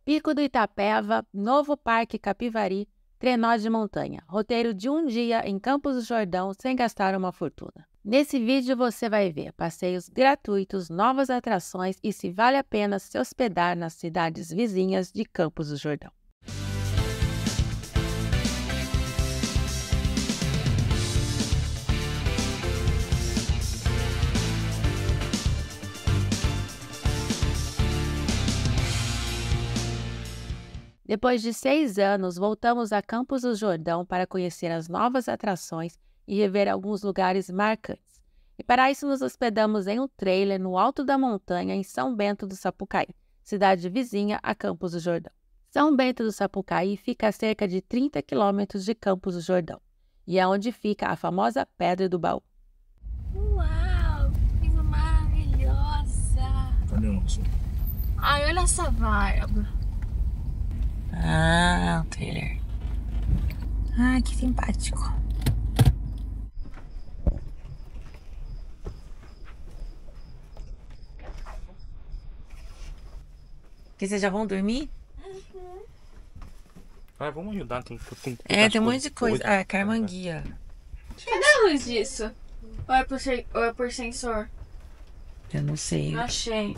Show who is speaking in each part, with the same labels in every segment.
Speaker 1: Pico do Itapeva, Novo Parque Capivari, trenó de montanha. Roteiro de um dia em Campos do Jordão sem gastar uma fortuna. Nesse vídeo você vai ver passeios gratuitos, novas atrações e se vale a pena se hospedar nas cidades vizinhas de Campos do Jordão. Depois de 6 anos, voltamos a Campos do Jordão para conhecer as novas atrações e rever alguns lugares marcantes. E para isso nos hospedamos em um trailer no alto da montanha em São Bento do Sapucaí, cidade vizinha a Campos do Jordão. São Bento do Sapucaí fica a cerca de 30 quilômetros de Campos do Jordão e é onde fica a famosa Pedra do Baú.
Speaker 2: Uau, que coisa maravilhosa!
Speaker 3: Cadê o nosso?
Speaker 2: Ai, olha essa vibe. Ah, o trailer. Ai, que simpático. Que vocês já vão dormir?
Speaker 3: Ah, vamos ajudar, tem
Speaker 2: Tem um monte de coisa. Ah, carmanguia. Cadê a luz disso? Ou é por sensor?
Speaker 1: Eu não sei.
Speaker 2: Não achei.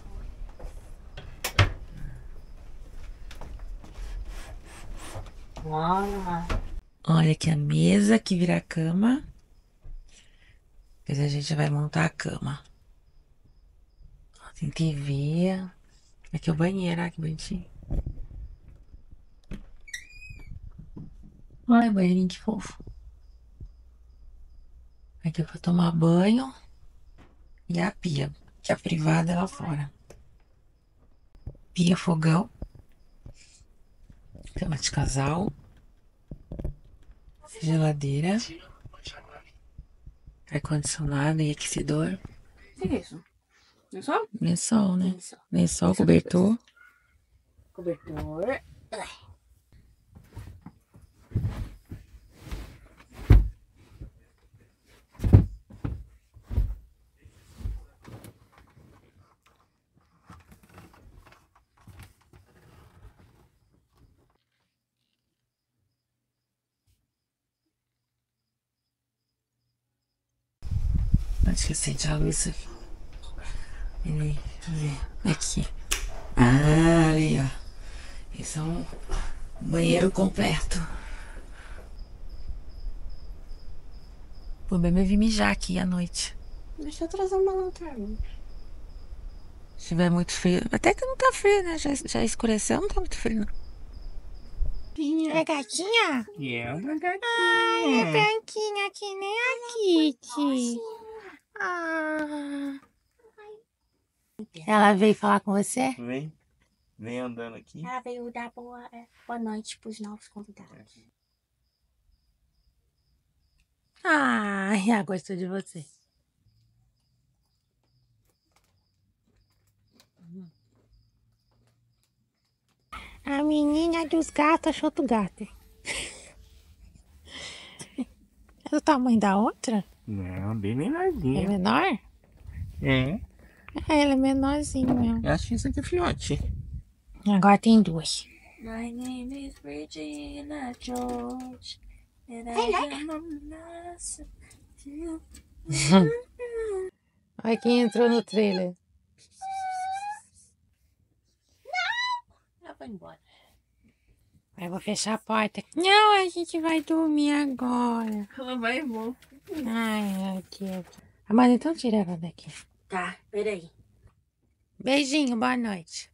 Speaker 1: Olha aqui a mesa que vira a cama. Depois a gente vai montar a cama. Tem TV. Aqui é o banheiro, olha que bonitinho. Olha, banheirinho que fofo. Aqui é pra tomar banho. E a pia, que é a privada é lá fora. Pia, fogão. Cama de casal. Geladeira. Ar-condicionado e aquecedor.
Speaker 2: O que é isso? Lençol?
Speaker 1: Lençol, né? Lençol, cobertor.
Speaker 2: Cobertor.
Speaker 1: Acho que acende a luz aqui. Aqui. Ah, ali, ó. Esse é um banheiro completo. O bebê vir mijar aqui à noite.
Speaker 2: Deixa eu trazer uma lanterna.
Speaker 1: Se tiver muito frio. Até que não tá frio, né? Já escureceu, não tá muito frio, não.
Speaker 2: É gatinha?
Speaker 3: É uma gatinha.
Speaker 2: Ai, é branquinha que nem a Kitty. Ah.
Speaker 1: Ela veio falar com você?
Speaker 3: Vem andando aqui.
Speaker 2: Ela veio dar boa noite pros novos convidados.
Speaker 1: Ai, ela gostou de você.
Speaker 2: A menina dos gatos achou outro gato. É do tamanho da outra?
Speaker 3: Não, bem
Speaker 2: É
Speaker 3: menorzinha.
Speaker 2: menor?
Speaker 3: É.
Speaker 2: Ela é menorzinha mesmo.
Speaker 3: Eu acho que isso aqui é filhote.
Speaker 2: Agora tem duas.
Speaker 4: My name is Regina George, and
Speaker 2: Olha quem entrou no trailer.
Speaker 4: ela foi embora.
Speaker 2: Eu vou fechar a porta. Não, a gente vai dormir agora.
Speaker 4: Ela vai embora.
Speaker 2: Ai, aqui. Amanda, então tira ela daqui.
Speaker 4: Tá, peraí.
Speaker 2: Beijinho, boa noite.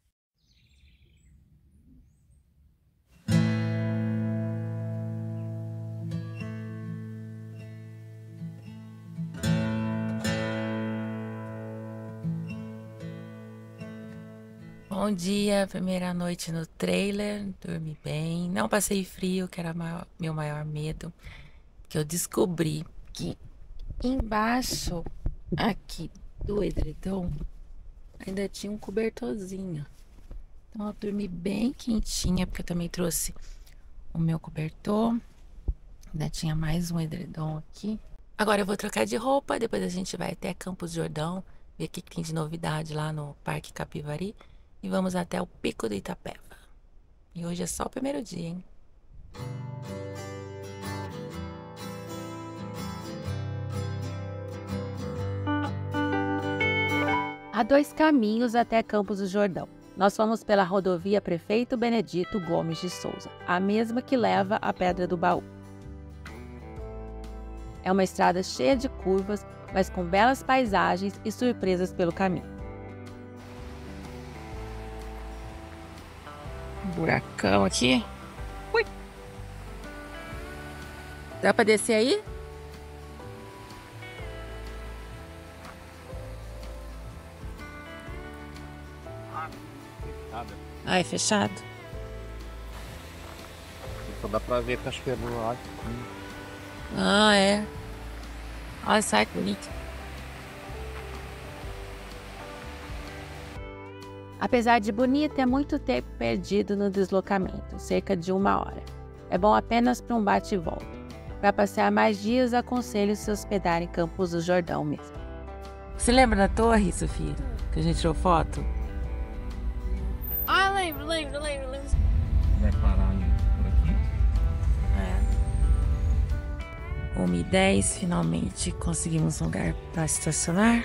Speaker 1: Bom dia, primeira noite no trailer, dormi bem, não passei frio, que era meu maior medo, que eu descobri que embaixo aqui do edredom ainda tinha um cobertorzinho. Então eu dormi bem quentinha, porque eu também trouxe o meu cobertor, ainda tinha mais um edredom aqui. Agora eu vou trocar de roupa, depois a gente vai até Campos do Jordão, ver o que tem de novidade lá no Parque Capivari. E vamos até o Pico do Itapeva. E hoje é só o primeiro dia, hein?
Speaker 5: Há 2 caminhos até Campos do Jordão. Nós fomos pela rodovia Prefeito Benedito Gomes de Souza, a mesma que leva à Pedra do Baú. É uma estrada cheia de curvas, mas com belas paisagens e surpresas pelo caminho.
Speaker 1: Um buracão aqui. Ui! Dá pra descer aí? Ah, é fechado?
Speaker 3: Só dá pra ver a cachoeira do lado.
Speaker 1: Ah, é. Olha só que bonito.
Speaker 5: Apesar de bonita, é muito tempo perdido no deslocamento, cerca de 1 hora. É bom apenas para um bate e volta. Para passear mais dias, aconselho se hospedar em Campos do Jordão mesmo.
Speaker 1: Você lembra da torre, Sofia? Que a gente tirou foto?
Speaker 2: Ah, lembro.
Speaker 3: Vai parar por aqui?
Speaker 1: É. 1h10, finalmente conseguimos um lugar para estacionar.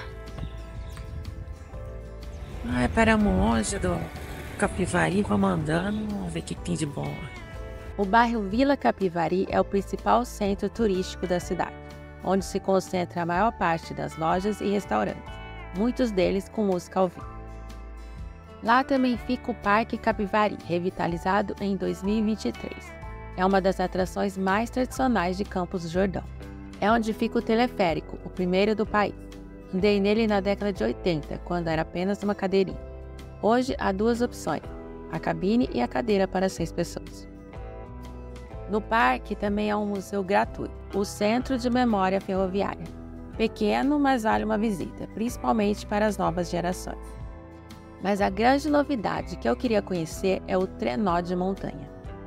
Speaker 1: Ai, paramos longe do Capivari, vamos andando, vamos ver o que tem de bom.
Speaker 5: O bairro Vila Capivari é o principal centro turístico da cidade, onde se concentra a maior parte das lojas e restaurantes, muitos deles com música ao vivo. Lá também fica o Parque Capivari, revitalizado em 2023. É uma das atrações mais tradicionais de Campos do Jordão. É onde fica o teleférico, o primeiro do país. Andei nele na década de 80, quando era apenas uma cadeirinha. Hoje há 2 opções, a cabine e a cadeira para 6 pessoas. No parque também há um museu gratuito, o Centro de Memória Ferroviária. Pequeno, mas vale uma visita, principalmente para as novas gerações. Mas a grande novidade que eu queria conhecer é o trenó de montanha.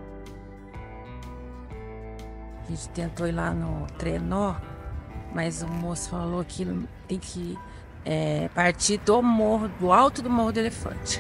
Speaker 1: A gente tentou ir lá no trenó, mas o moço falou que tem que partir do morro, do alto do Morro do Elefante.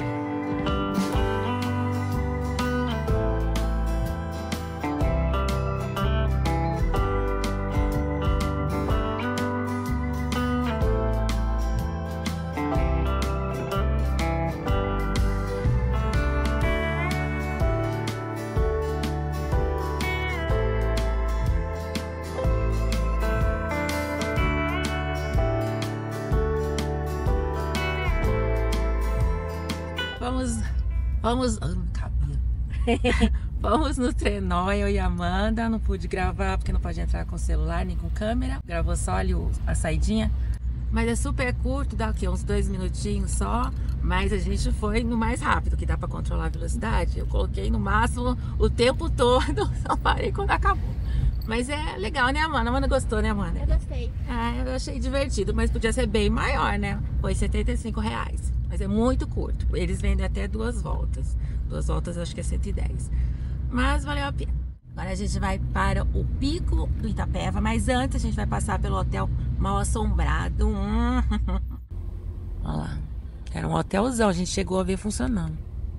Speaker 1: Vamos no trenó, eu e a Amanda. Não pude gravar porque não pode entrar com celular nem com câmera. Gravou só ali a saidinha. Mas é super curto, dá o quê? Uns 2 minutinhos só. Mas a gente foi no mais rápido, que dá pra controlar a velocidade. Eu coloquei no máximo o tempo todo, só parei quando acabou. Mas é legal, né, Amanda? A Amanda gostou, né, Amanda?
Speaker 2: Eu gostei.
Speaker 1: Ah, eu achei divertido, mas podia ser bem maior, né? Foi R$75. Mas é muito curto. Eles vendem até 2 voltas. 2 voltas acho que é 110. Mas valeu a pena. Agora a gente vai para o Pico do Itapeva. Mas antes a gente vai passar pelo Hotel Mal Assombrado. Olha lá. Era um hotelzão. A gente chegou a ver funcionando.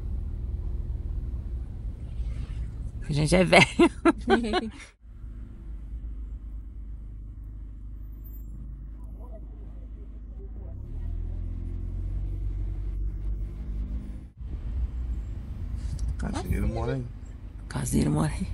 Speaker 1: A gente é velho.
Speaker 3: Caseiro mora aí.
Speaker 1: Caseiro mora aí.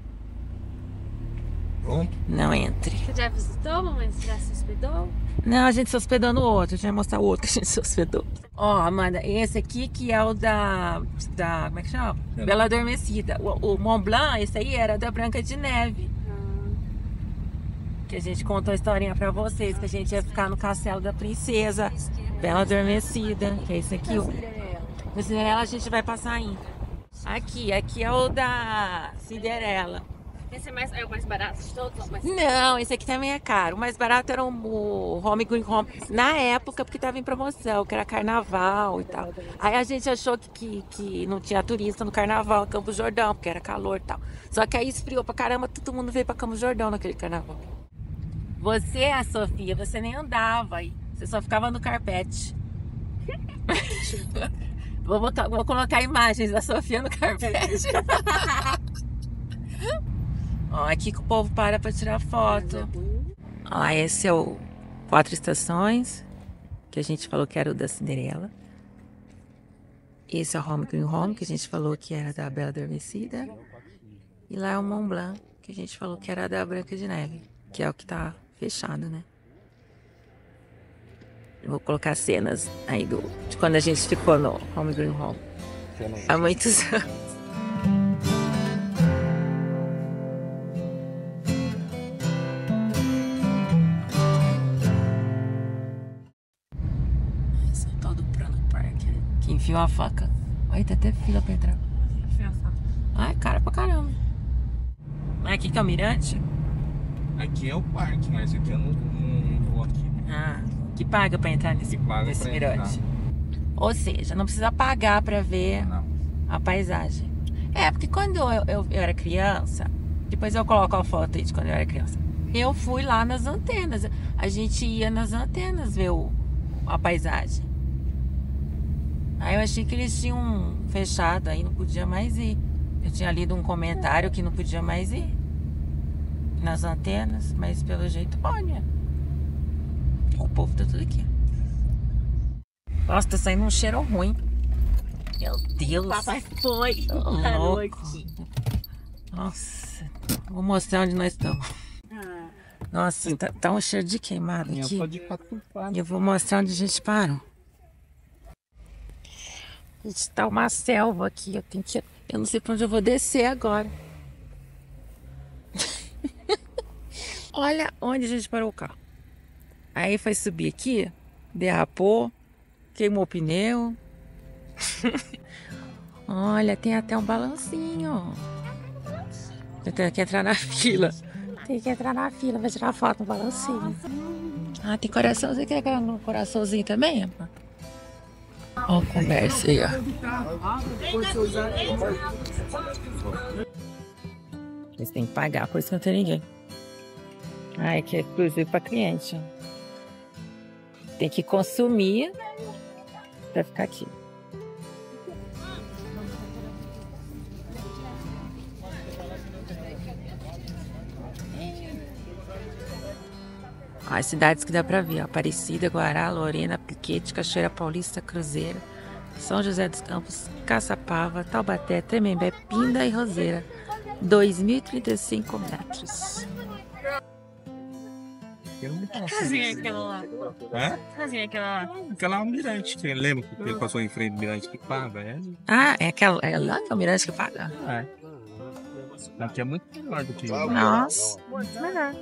Speaker 3: Pronto.
Speaker 1: Não entre.
Speaker 2: Você já visitou, mamãe? Você já se hospedou?
Speaker 1: Não, a gente se hospedou no outro. A gente vai mostrar o outro que a gente se hospedou. Ó, Amanda, esse aqui que é o da como é que chama? Bela Adormecida. O Mont Blanc, esse aí era da Branca de Neve. Que a gente contou a historinha pra vocês, que a gente ia ficar no Castelo da Princesa Bela Adormecida, que é esse aqui. O Cinderela a gente vai passar ainda. Aqui é o da Cinderela.
Speaker 2: Esse é o mais barato de todos?
Speaker 1: Não, esse aqui também é caro. O mais barato era o Home Green Home. Na época, porque estava em promoção, que era carnaval e tal. Aí a gente achou que não tinha turista no carnaval, Campos do Jordão, porque era calor e tal. Só que aí esfriou pra caramba, todo mundo veio pra Campos do Jordão naquele carnaval. Você, a Sofia, você nem andava aí. Você só ficava no carpete. Vou colocar imagens da Sofia no carpete. Ó, aqui que o povo para pra tirar foto. Ó, esse é o 4 Estações, que a gente falou que era o da Cinderela. Esse é o Home Green Home, que a gente falou que era da Bela Adormecida. E lá é o Mont Blanc, que a gente falou que era da Branca de Neve, que é o que tá fechado, né? Eu vou colocar cenas aí de quando a gente ficou no Home Green Home. Há muitos anos. Esse é o tal do Prana Park, que enfiou a faca. Olha, tem até fila pra entrar. Ai, cara pra caramba. Mas aqui que é o mirante?
Speaker 3: Aqui é o parque, mas aqui eu não vou aqui.
Speaker 1: Ah, que paga pra entrar nesse mirante.
Speaker 3: Entrar.
Speaker 1: Ou seja, não precisa pagar pra ver a paisagem. É, porque quando eu era criança, depois eu coloco a foto aí de quando eu era criança. Eu fui lá nas antenas. A gente ia nas antenas ver a paisagem. Aí eu achei que eles tinham fechado, aí não podia mais ir. Eu tinha lido um comentário que não podia mais ir nas antenas, mas pelo jeito pode. O povo tá tudo aqui. Nossa, tá saindo um cheiro ruim. Meu Deus.
Speaker 4: Papai foi.
Speaker 1: Louco. Nossa, vou mostrar onde nós estamos. Nossa, tá um cheiro de queimado aqui. Eu vou mostrar onde a gente parou. Está uma selva aqui. Eu não sei pra onde eu vou descer agora. Olha onde a gente parou o carro. Aí foi subir aqui, derrapou, queimou o pneu. Olha, tem até um balancinho. Tem que entrar na fila. Tem que entrar na fila pra tirar foto no balancinho. Ah, tem coraçãozinho. Quer que no coraçãozinho também? Ó, a conversa aí, ó. Eles têm que pagar, por isso que não tem ninguém. Ah, é que é exclusivo pra cliente. Tem que consumir pra ficar aqui. As cidades que dá pra ver, ó. Aparecida, Guará, Lorena, Piquete, Cachoeira Paulista, Cruzeiro, São José dos Campos, Caçapava, Taubaté, Tremembé, Pinda e Roseira. 2.035 metros.
Speaker 4: Casinha aquela lá.
Speaker 3: É?
Speaker 4: Casinha aquela lá.
Speaker 3: Aquela é um mirante. Você lembra que ele passou em frente do mirante que paga?
Speaker 1: Ah, é lá que é o mirante que paga?
Speaker 3: É. Daqui é muito melhor do que
Speaker 1: Nossa, muito melhor.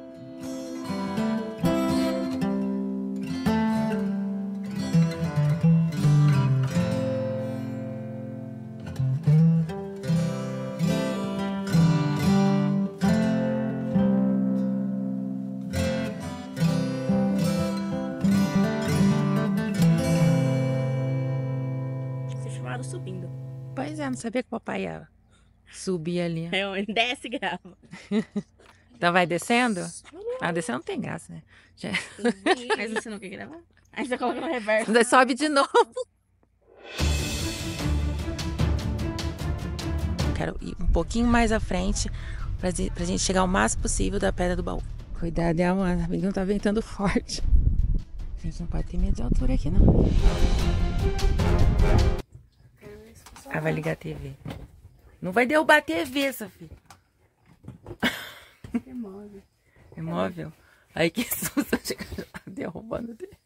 Speaker 4: Subindo.
Speaker 1: Pois é, não sabia que o papai ia subir ali.
Speaker 4: Desce e grava.
Speaker 1: Então vai descendo? Ah, descendo não tem graça, né? Já...
Speaker 4: Mas você não quer gravar? Aí você coloca no reverso.
Speaker 1: Daí sobe de novo. Quero ir um pouquinho mais à frente pra gente chegar o máximo possível da Pedra do Baú. Cuidado, mano. A menina tá ventando forte. A gente não pode ter medo de altura aqui, não. Ah, vai ligar a TV. Não vai derrubar a TV, Sofia. É móvel. É móvel? Aí que susto, chega derrubando a TV.